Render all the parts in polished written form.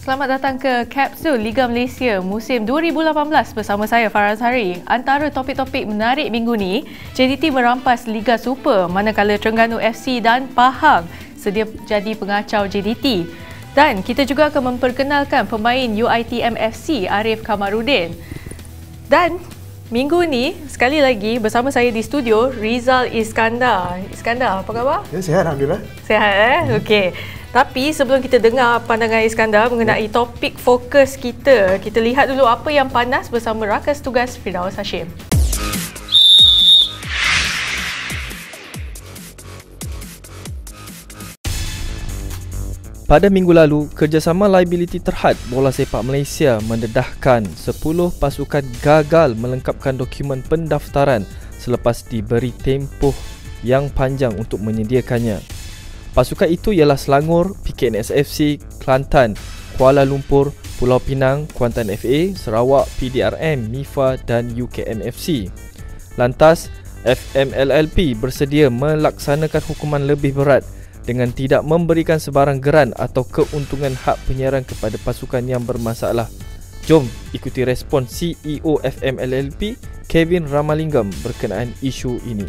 Selamat datang ke Kapsul Liga Malaysia musim 2018 bersama saya Farah Azhari. Antara topik-topik menarik minggu ni, JDT merampas Liga Super manakala Terengganu FC dan Pahang sedia jadi pengacau JDT. Dan kita juga akan memperkenalkan pemain UiTM FC Arif Kamarudin. Dan minggu ni sekali lagi bersama saya di studio Rizal Iskandar. Iskandar, apa khabar? Ya, sihat Alhamdulillah. Sihat Okey. Tapi sebelum kita dengar pandangan Iskandar mengenai topik fokus kita lihat dulu apa yang panas bersama rakan tugas Firdaus Hashim. Pada minggu lalu, kerjasama liability terhad bola sepak Malaysia mendedahkan 10 pasukan gagal melengkapkan dokumen pendaftaran selepas diberi tempoh yang panjang untuk menyediakannya. Pasukan itu ialah Selangor, PKNS FC, Kelantan, Kuala Lumpur, Pulau Pinang, Kuantan FA, Sarawak, PDRM, MIFA dan UKM FC. Lantas, FMLLP bersedia melaksanakan hukuman lebih berat dengan tidak memberikan sebarang geran atau keuntungan hak penyiaran kepada pasukan yang bermasalah. Jom ikuti respon CEO FMLLP, Kevin Ramalingam berkenaan isu ini.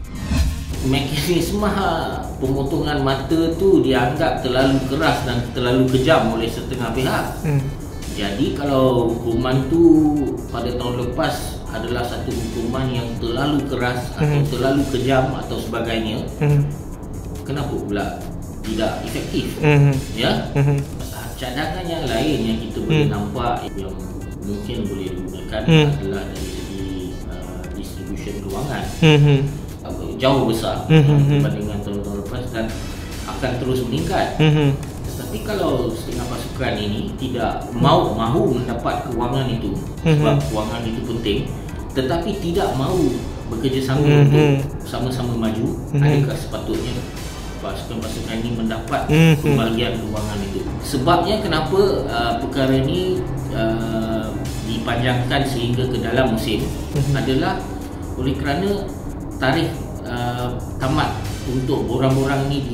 Mekanisme pemotongan mata tu dianggap terlalu keras dan terlalu kejam oleh setengah pihak. Jadi kalau hukuman tu pada tahun lepas adalah satu hukuman yang terlalu keras atau terlalu kejam atau sebagainya, kenapa pula tidak efektif? Ya. Cadangan yang lain yang kita boleh nampak yang mungkin boleh digunakan adalah dari segi distribution kewangan. Jauh besar berbandingkan tahun-tahun lepas dan akan terus meningkat. Tetapi kalau setengah pasukan ini tidak mahu mendapat kewangan itu, sebab kewangan itu penting, tetapi tidak mahu bekerjasama untuk sama-sama maju, adakah sepatutnya pasukan-pasukan ini mendapat pembahagian kewangan itu? Sebabnya kenapa perkara ini dipanjangkan sehingga ke dalam musim adalah oleh kerana tarikh tamat untuk borang-borang ni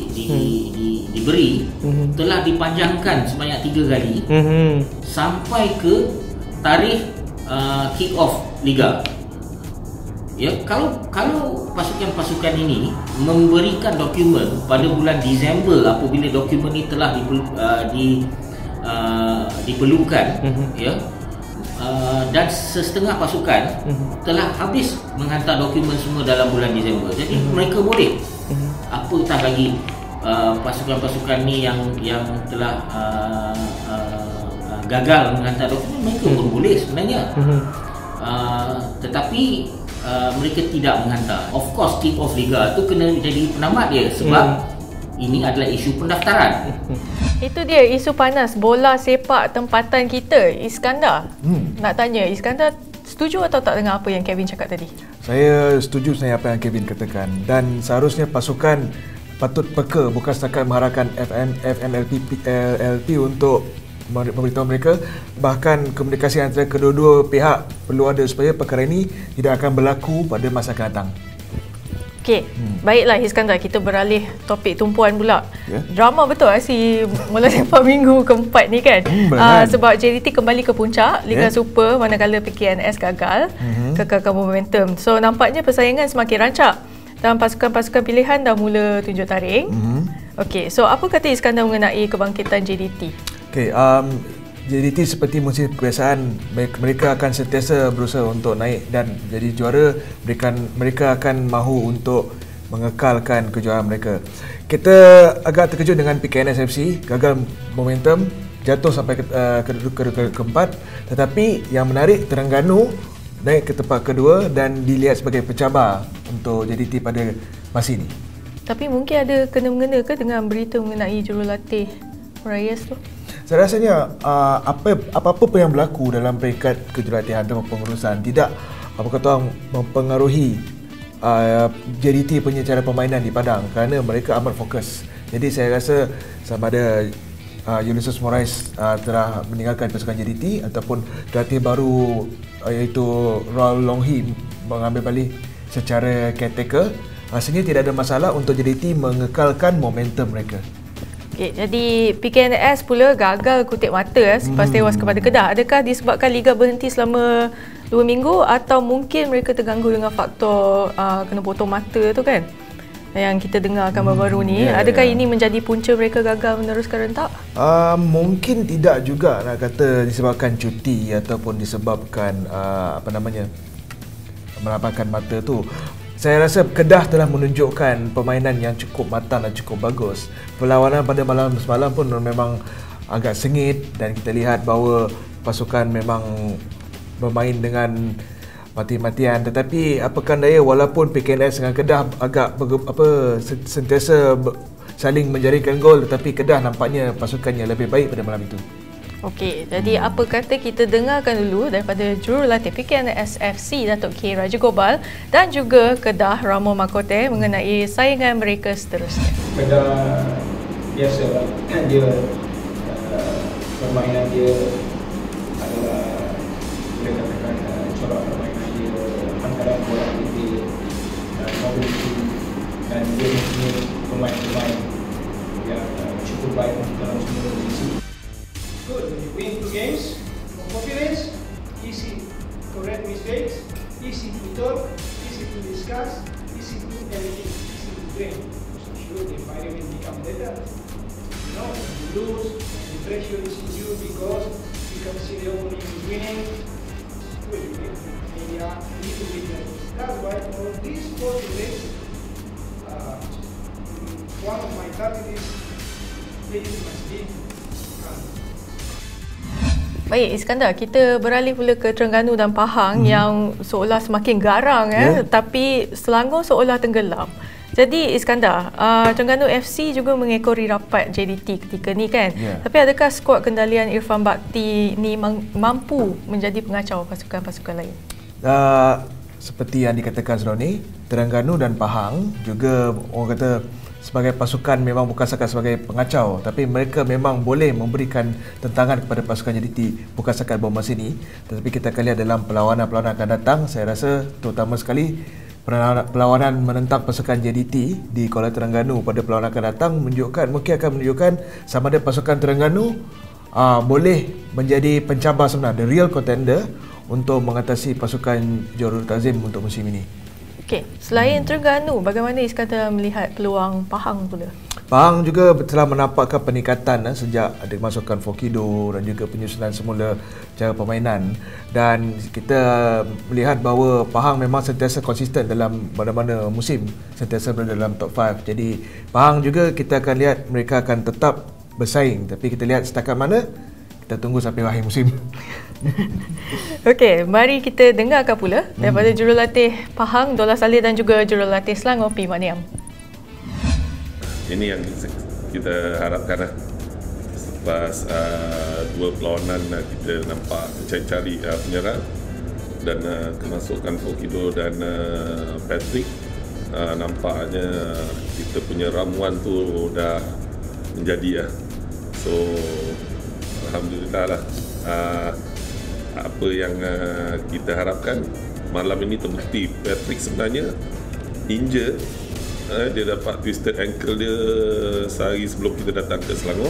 diberi telah dipanjangkan sebanyak 3 kali sampai ke tarikh kick off liga. Ya, kalau pasukan-pasukan ini memberikan dokumen pada bulan Disember apabila dokumen ini telah diperlukan, ya, dan setengah pasukan telah habis menghantar dokumen semua dalam bulan Disember. Jadi mereka boleh. Apatah lagi pasukan-pasukan ni yang telah gagal menghantar dokumen, mereka pun boleh sebenarnya. Tetapi mereka tidak menghantar. Of course kick off liga tu kena jadi penamat dia sebab ini adalah isu pendaftaran. Itu dia isu panas bola sepak tempatan kita. Iskandar, nak tanya, Iskandar setuju atau tak dengan apa yang Kevin cakap tadi? Saya setuju dengan apa yang Kevin katakan, dan seharusnya pasukan patut peka, bukan setakat mengharapkan FMLP untuk memberitahu mereka, bahkan komunikasi antara kedua-dua pihak perlu ada supaya perkara ini tidak akan berlaku pada masa akan datang. Okey, baiklah Iskandar, kita beralih topik tumpuan pula. Drama betul si mula sepak minggu keempat ni kan? Sebab JDT kembali ke puncak Liga Super manakala PKNS gagal kekalkan momentum. So nampaknya persaingan semakin rancak dan pasukan-pasukan pilihan dah mula tunjuk taring. Okey, so apa kata Iskandar mengenai kebangkitan JDT? Okey, JDT seperti musim kebiasaan, mereka akan sentiasa berusaha untuk naik dan jadi juara. Mereka akan mahu untuk mengekalkan kejuaraan mereka. Kita agak terkejut dengan PKNS FC gagal momentum, jatuh sampai ke keempat. Tetapi yang menarik, Terengganu naik ke tempat kedua dan dilihat sebagai pencabar untuk JDT pada masa ini. Tapi mungkin ada kena-mengena ke dengan berita mengenai jurulatih Reyes tu? Saya rasanya apa-apa pun yang berlaku dalam peringkat kejuratihan atau pengurusan tidak mempengaruhi JDT punya cara permainan di padang kerana mereka amat fokus. Jadi saya rasa sama ada Ulysses Morais telah meninggalkan pasukan JDT ataupun pelatih baru iaitu Raul Longhi mengambil balik secara caretaker, rasanya tidak ada masalah untuk JDT mengekalkan momentum mereka. Okay, jadi PKNS pula gagal kutip mata selepas tewas kepada Kedah. Adakah disebabkan Liga berhenti selama 2 minggu atau mungkin mereka terganggu dengan faktor kena potong mata tu kan? Yang kita dengarkan baru-baru ni. Adakah ini menjadi punca mereka gagal meneruskan rentak? Mungkin tidak juga nak kata disebabkan cuti ataupun disebabkan merapatkan mata tu. Saya rasa Kedah telah menunjukkan permainan yang cukup matang dan cukup bagus. Perlawanan pada malam semalam pun memang agak sengit dan kita lihat bahawa pasukan memang bermain dengan mati-matian. Tetapi apakan daya, walaupun PKNS dengan Kedah agak sentiasa saling menjaringkan gol, tetapi Kedah nampaknya pasukannya lebih baik pada malam itu. Okey, jadi apa kata kita dengarkan dulu daripada jurulatih PKNS FC Datuk K. Raja Gopal dan juga Kedah Ramo Makote mengenai saingan mereka seterusnya. Kedah biasalah, dia permainan dia adalah boleh katakan corak permainan dia antara bola putih dan mobility, dan dia mempunyai pemain-pemain yang cukup baik dalam semua posisi. Good, when you win 2 games, more confidence, easy to correct mistakes, easy to talk, easy to discuss, easy to do everything, easy to train. So sure the environment become better. You know, you lose, the pressure is on you because you can see the opponent is winning. Good, you win. Maybe you need to win them. That's why for these 4 games, one of my targets is players must be Baik Iskandar, kita beralih pula ke Terengganu dan Pahang yang seolah semakin garang tapi Selangor seolah tenggelam. Jadi Iskandar, Terengganu FC juga mengekori rapat JDT ketika ni kan. Tapi adakah skuad kendalian Irfan Bakti ni mampu menjadi pengacau pasukan-pasukan lain? Seperti yang dikatakan sebelum ni, Terengganu dan Pahang juga orang kata sebagai pasukan memang bukan sekadar sebagai pengacau, tapi mereka memang boleh memberikan tentangan kepada pasukan JDT bukan sekadar bom masa ini, tetapi kita akan lihat dalam perlawanan-perlawanan akan datang. Saya rasa terutama sekali perlawanan menentang pasukan JDT di Kuala Terengganu pada perlawanan akan datang mungkin akan menunjukkan sama ada pasukan Terengganu boleh menjadi pencabar sebenar, the real contender untuk mengatasi pasukan Johor Tazim untuk musim ini. Okey, selain Terengganu, bagaimana Iskandar melihat peluang Pahang pula? Pahang juga telah menampakkan peningkatan sejak ada masukan Fokido dan juga penyusunan semula cara permainan, dan kita melihat bahawa Pahang memang sentiasa konsisten dalam mana-mana musim, sentiasa berada dalam top 5. Jadi Pahang juga kita akan lihat mereka akan tetap bersaing, tapi kita lihat setakat mana, kita tunggu sampai akhir musim. Okey, mari kita dengarkan pula daripada jurulatih Pahang Dollah Saleh dan juga jurulatih Selangor P. Maniam. Ini yang kita harapkan selepas 2 perlawanan kita nampak cari-cari penyerang dan kemasukan Fokido dan Patrick, nampaknya kita punya ramuan tu dah menjadi so alhamdulillah lah. Apa yang kita harapkan malam ini terbukti. Patrick sebenarnya injured, dia dapat twisted ankle dia sehari sebelum kita datang ke Selangor,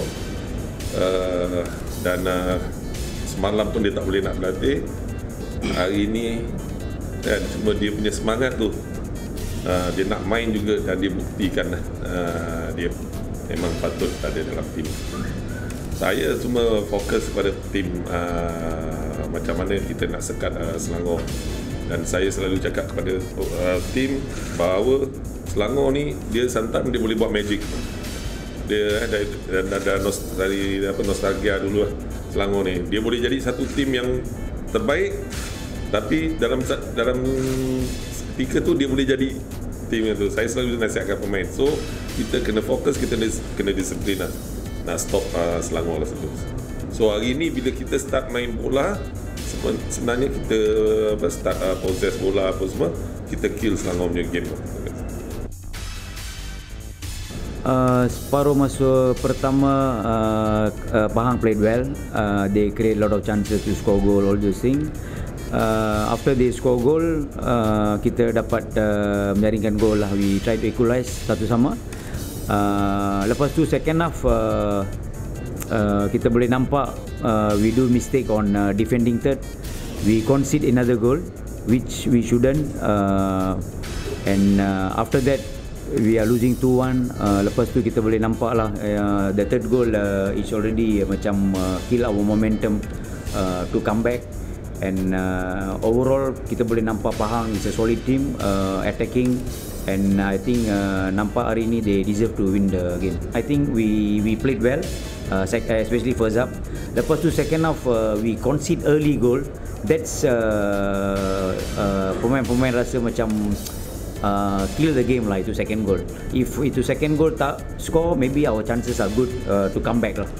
dan semalam pun dia tak boleh nak berlatih. Hari ini kan, cuma dia punya semangat tu, dia nak main juga dan dia buktikan dia memang patut ada dalam tim. Saya cuma fokus kepada tim, macam mana kita nak sekat Selangor, dan saya selalu cakap kepada tim bahawa Selangor ni dia sometimes dia boleh buat magic. Dia ada nostalgia dulu Selangor ni. Dia boleh jadi satu tim yang terbaik, tapi dalam ketika tu dia boleh jadi tim itu. Saya selalu nasihatkan pemain. So kita kena fokus, kita kena disiplin lah. Nak stop Selangor lah sebelum. So hari ni bila kita start main bola, sebenarnya kita start possess bola apa semua, kita kill Selangor punya game. Separuh masa pertama Pahang played well. They create a lot of chances to score goal, all those things. After they score goal, kita dapat menjaringkan gol lah. We try to equalize satu sama. Lepas tu second half kita boleh nampak we do mistake on defending third. We concede another goal which we shouldn't, and after that we are losing 2-1. Lepas tu kita boleh nampak lah the third goal is already macam kill our momentum to come back. And overall kita boleh nampak Pahang is a solid team, attacking, and I think nampak hari ni they deserve to win the game. I think we played well, especially first half. Lepas tu second half we concede early goal. That's pemain-pemain rasa macam kill the game lah, itu second goal. If itu second goal tak score, maybe our chances are good to come back lah.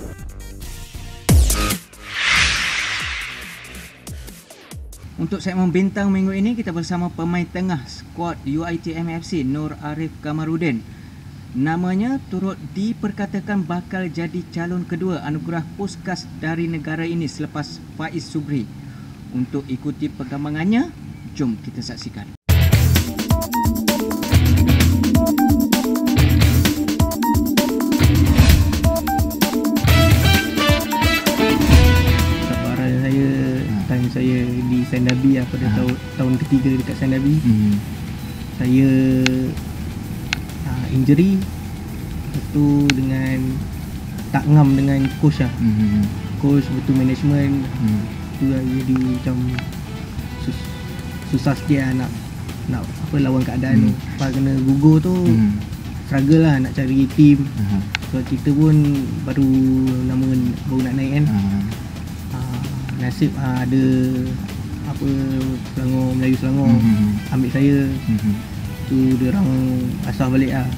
Untuk segmen bintang minggu ini, kita bersama pemain tengah skuad UiTM FC, Nur Arif Kamarudin. Namanya turut diperkatakan bakal jadi calon kedua anugerah Puskas dari negara ini selepas Faiz Subri. Untuk ikuti perkembangannya, jom kita saksikan. Saya di Sandabi pada tahun ketiga dekat Sandabi. Saya injury, itu dengan tak ngam dengan coach lah. Coach betul management, tu jadi macam susah sikit lah nak apa lawan keadaan tu. Lepas kena gugur tu struggle lah nak cari team. So kita pun baru nak naik kan. Nasib ada apa Selangor, Melayu Selangor ambil saya. Tu dia orang asal balik lah.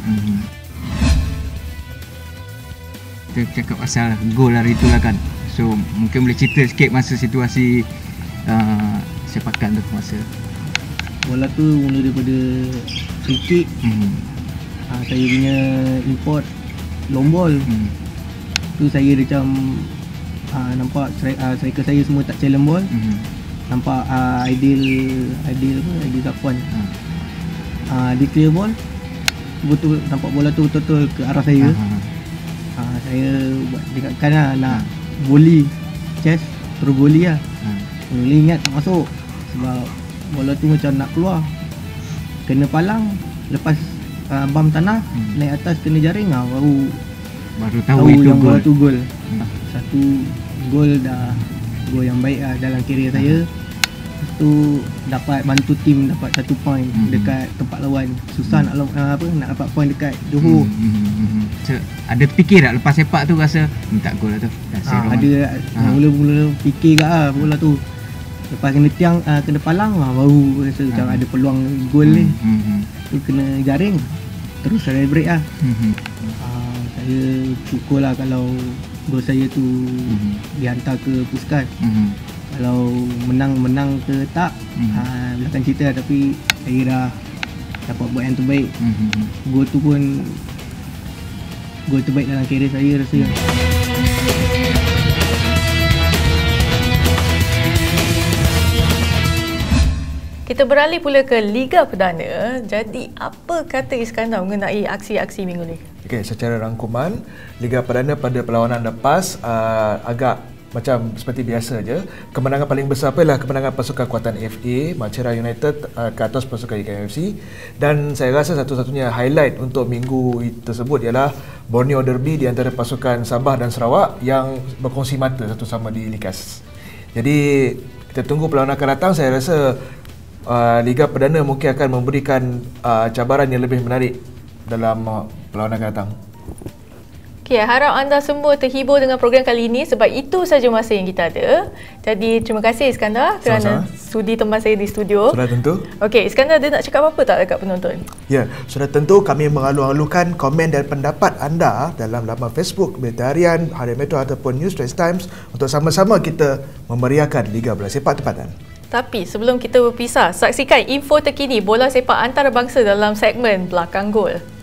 Kita cakap pasal gol hari tu lah kan. So mungkin boleh cerita sikit masa situasi sepakan tu masa bola tu mula daripada free kick. Saya punya import long ball. Tu saya macam nampak striker saya semua tak challenge ball. Nampak Aidil Zafwan dia clear ball, betul nampak bola tu betul-betul ke arah saya. Saya buat dekat kanan nak volley chest, terus volley lah. Mula ingat tak masuk sebab bola tu macam nak keluar, kena palang, lepas bam tanah, naik atas kena jaring, baru tahu itu yang bola tu gol. Satu gol dah, gol yang baik lah dalam karier saya. Lepas tu dapat bantu tim dapat 1 point dekat tempat lawan. Susah nak dapat point dekat Johor. So, ada fikir tak lepas sepak tu rasa minta gol lah tu? Ada mula-mula fikir kat lah bola tu. Lepas kena tiang, kena palang baru rasa macam ada peluang gol ni. Tu kena jaring, terus celebrate lah. Saya syukur lah kalau gol saya tu dihantar ke Puskas. Kalau menang ke tak, belakang cerita, tapi saya dah dapat buat yang terbaik. Gol tu pun gol terbaik dalam karier saya rasa. Kita beralih pula ke Liga Perdana. Jadi apa kata Iskandar mengenai aksi-aksi minggu ni? Okey, secara rangkuman, Liga Perdana pada perlawanan lepas agak macam seperti biasa je. Kemenangan paling besar ialah kemenangan pasukan kuatan FA Machera United ke atas pasukan IKMFC, dan saya rasa satu-satunya highlight untuk minggu tersebut ialah Borneo Derby di antara pasukan Sabah dan Sarawak yang berkongsi mata satu sama di Likas. Jadi kita tunggu perlawanan akan datang. Saya rasa Liga Perdana mungkin akan memberikan cabaran yang lebih menarik dalam perlawanan akan datang. Okay, harap anda semua terhibur dengan program kali ini sebab itu saja masa yang kita ada. Jadi terima kasih Iskandar kerana sudi teman saya di studio. Sudah tentu. Okey, Iskandar ada nak cakap apa tak dekat penonton? Ya, sudah tentu kami mengalu-alukan komen dan pendapat anda dalam laman Facebook Berita Harian, Harian Metro ataupun News Straits Times untuk sama-sama kita memeriahkan Liga Bola Sepak Tempatan. Tapi sebelum kita berpisah, saksikan info terkini bola sepak antarabangsa dalam segmen Belakang Gol.